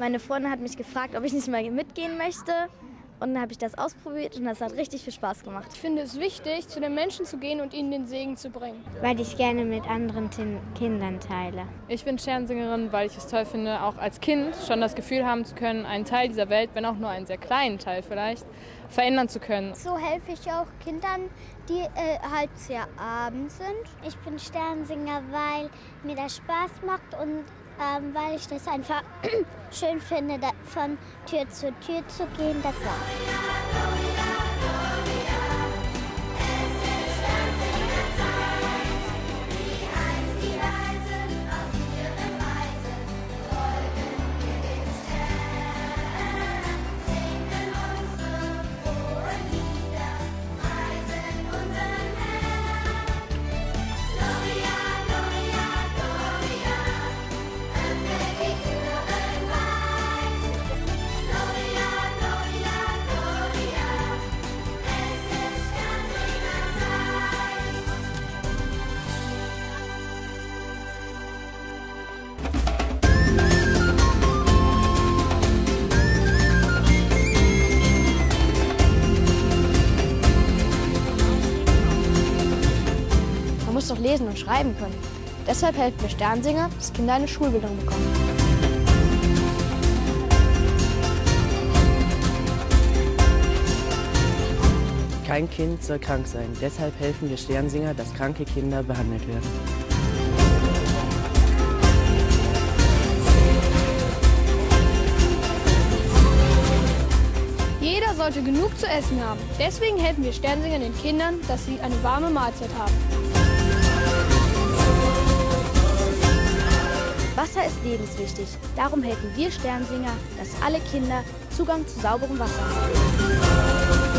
Meine Freundin hat mich gefragt, ob ich nicht mal mitgehen möchte. Und dann habe ich das ausprobiert und das hat richtig viel Spaß gemacht. Ich finde es wichtig, zu den Menschen zu gehen und ihnen den Segen zu bringen. Weil ich gerne mit anderen Kindern teile. Ich bin Sternsingerin, weil ich es toll finde, auch als Kind schon das Gefühl haben zu können, einen Teil dieser Welt, wenn auch nur einen sehr kleinen Teil vielleicht, verändern zu können. So helfe ich auch Kindern, die halt sehr arm sind. Ich bin Sternsinger, weil mir das Spaß macht und weil ich das einfach schön finde, von Tür zu Tür zu gehen. Das war's. Man muss doch lesen und schreiben können. Deshalb helfen wir Sternsinger, dass Kinder eine Schulbildung bekommen. Kein Kind soll krank sein. Deshalb helfen wir Sternsinger, dass kranke Kinder behandelt werden. Jeder sollte genug zu essen haben. Deswegen helfen wir Sternsinger den Kindern, dass sie eine warme Mahlzeit haben. Wasser ist lebenswichtig. Darum helfen wir Sternsinger, dass alle Kinder Zugang zu sauberem Wasser haben.